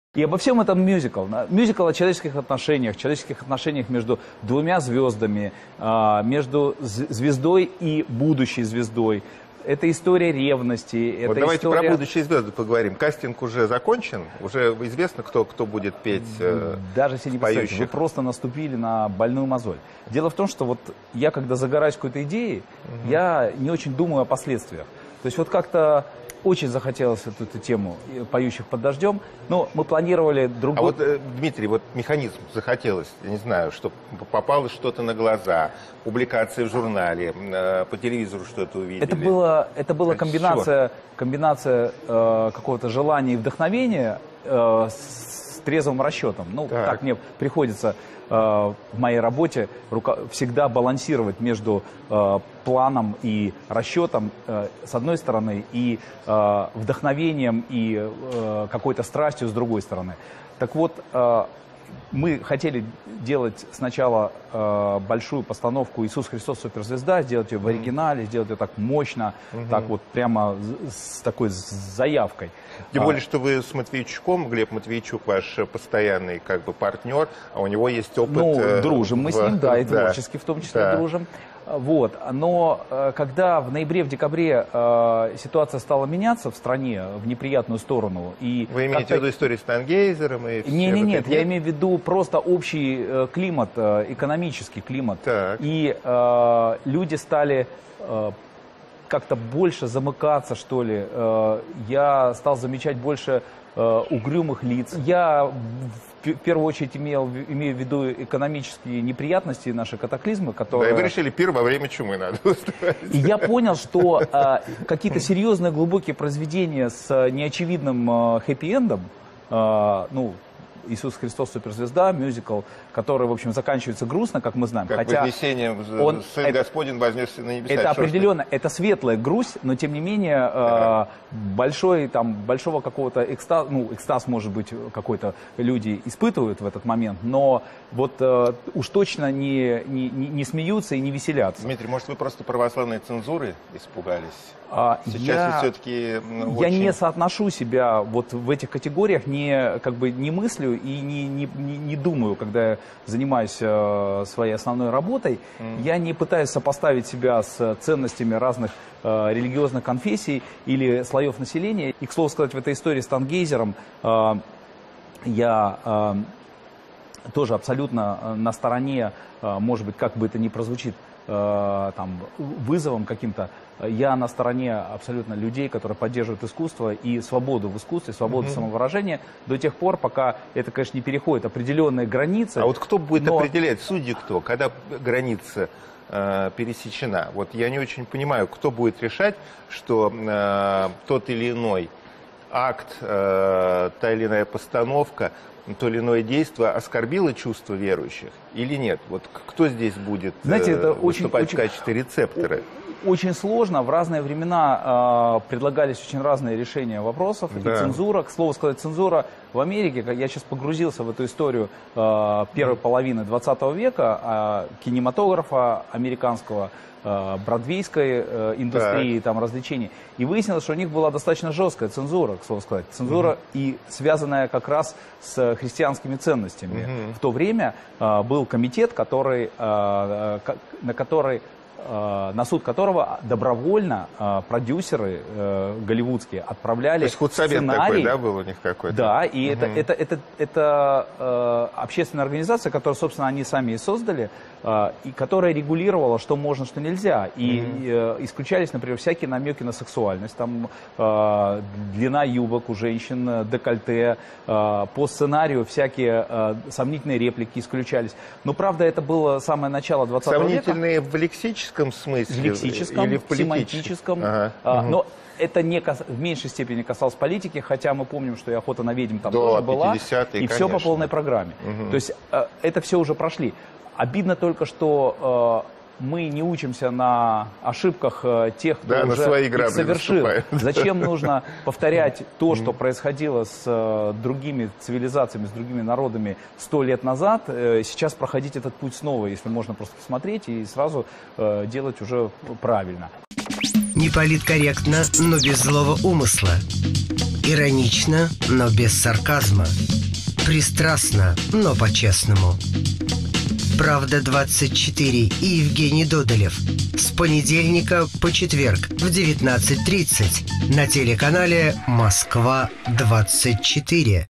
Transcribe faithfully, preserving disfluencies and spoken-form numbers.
И обо всем этом мюзикл. Мюзикл о человеческих отношениях, человеческих отношениях между двумя звездами, между звездой и будущей звездой. Это история ревности. Вот это давайте история... про будущие звезды поговорим. Кастинг уже закончен? Уже известно, кто, кто будет петь э, Даже если не представляете, вы просто наступили на больную мозоль. Дело в том, что вот я, когда загораюсь какой-то идеей, угу. я не очень думаю о последствиях. То есть вот как-то очень захотелось эту, эту тему «Поющих под дождем». Но мы планировали другой... А вот, э, Дмитрий, вот механизм захотелось, я не знаю, что попалось что-то на глаза, публикация в журнале, э, по телевизору что-то увидели. Это, было, это была комбинация, комбинация э, какого-то желания и вдохновения э, с трезвым расчетом. Ну, так, так мне приходится э, в моей работе рука, всегда балансировать между э, планом и расчетом, э, с одной стороны, и э, вдохновением и э, какой-то страстью с другой стороны. Так вот, э, мы хотели делать сначала э, большую постановку «Иисус Христос суперзвезда», сделать ее в оригинале, сделать ее так мощно, угу. так вот прямо с такой заявкой. Тем более, что вы с Матвейчуком, Глеб Матвейчук ваш постоянный как бы партнер, а у него есть опыт... Ну, дружим мы в... с ним, да, и да. творчески в том числе да. дружим. Вот. Но э, когда в ноябре, в декабре э, ситуация стала меняться в стране в неприятную сторону... И вы имеете в виду историю с Тангейзером? И не, не, нет, я имею в виду просто общий э, климат, э, экономический климат. Так. И э, люди стали... Э, как-то больше замыкаться, что ли. Я стал замечать больше угрюмых лиц. Я в первую очередь имел, имею в виду экономические неприятности, наши катаклизмы, которые... Да, и вы решили пир во время чумы надо устроить. И я понял, что какие-то серьезные глубокие произведения с неочевидным хэппи-эндом, ну, «Иисус Христос суперзвезда», мюзикл, который, в общем, заканчивается грустно, как мы знаем. Как хотя Вознесение, он, Сын это, Господень вознесся на небеса. Это определенно, это светлая грусть, но тем не менее э, большой, там, большого какого-то экстаз, ну, экстаз, может быть, какой-то люди испытывают в этот момент, но вот э, уж точно не, не, не смеются и не веселятся. Дмитрий, может, вы просто православной цензуры испугались? А, Сейчас я, все-таки ну, я очень... не соотношу себя вот в этих категориях, не, как бы, не мыслю и не, не, не, не думаю, когда я занимаюсь э, своей основной работой. Mm. Я не пытаюсь сопоставить себя с ценностями разных э, религиозных конфессий или слоев населения. И, к слову сказать, в этой истории с Тангейзером э, я... Э, тоже абсолютно на стороне, может быть, как бы это ни прозвучит, там, вызовом каким-то, я на стороне абсолютно людей, которые поддерживают искусство и свободу в искусстве, свободу mm-hmm. самовыражения, до тех пор, пока это, конечно, не переходит определенные границы. А вот кто будет но... определять, судьи кто, когда граница э, пересечена? Вот я не очень понимаю, кто будет решать, что э, тот или иной акт, э, та или иная постановка, то или иное действие оскорбило чувства верующих или нет? Вот кто здесь будет Знаете, это выступать очень, в качестве рецептора? Очень сложно. В разные времена э, предлагались очень разные решения вопросов. Да. И цензура, к слову сказать, цензура в Америке, я сейчас погрузился в эту историю э, первой половины двадцатого века, э, кинематографа американского, э, бродвейской э, индустрии, так. там, развлечений. И выяснилось, что у них была достаточно жесткая цензура, к слову сказать. Цензура, mm-hmm. и связанная как раз с христианскими ценностями. Mm-hmm. В то время э, был комитет, который, э, на который... на суд которого добровольно э, продюсеры э, голливудские отправляли. То есть худсовет такой, да, был у них какой-то? Да, и угу. это, это, это, это э, общественная организация, которую, собственно, они сами и создали, э, и которая регулировала, что можно, что нельзя. И угу. э, исключались, например, всякие намеки на сексуальность, там э, длина юбок у женщин, декольте, э, по сценарию всякие э, сомнительные реплики исключались. Но, правда, это было самое начало двадцатого века. Сомнительные в лексическом смысле? В лексическом, или в семантическом. Ага. А, угу. Но это не кас... в меньшей степени касалось политики, хотя мы помним, что и «Охота на ведьм» там тоже была. И конечно. все по полной программе. Угу. То есть это все уже прошли. Обидно только, что мы не учимся на ошибках тех, кто да, уже их совершил. Зачем нужно повторять то, что происходило с другими цивилизациями, с другими народами сто лет назад, сейчас проходить этот путь снова, если можно просто посмотреть и сразу делать уже правильно. Не политкорректно, но без злого умысла. Иронично, но без сарказма. Пристрастно, но по-честному. «Правда двадцать четыре» и Евгений Додолев. С понедельника по четверг в девятнадцать тридцать на телеканале «Москва двадцать четыре».